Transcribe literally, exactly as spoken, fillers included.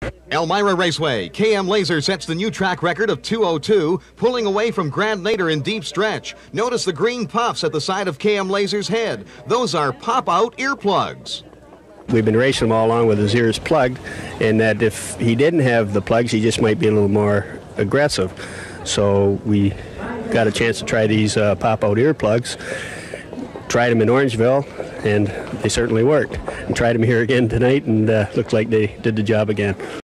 Elmira Raceway, K M LAZER sets the new track record of two oh two, pulling away from Grand Nader in deep stretch. Notice the green puffs at the side of K M LAZER's head. Those are pop-out earplugs. We've been racing him all along with his ears plugged, and that if he didn't have the plugs, he just might be a little more aggressive. So we got a chance to try these uh, pop-out earplugs. Tried them in Orangeville, and they certainly worked. And tried them here again tonight, and uh, looked like they did the job again.